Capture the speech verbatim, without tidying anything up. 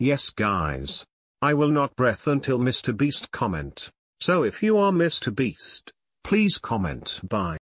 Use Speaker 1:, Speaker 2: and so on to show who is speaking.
Speaker 1: Yes guys. I will not breath until MrBeast comment. So if you are MrBeast, please comment bye.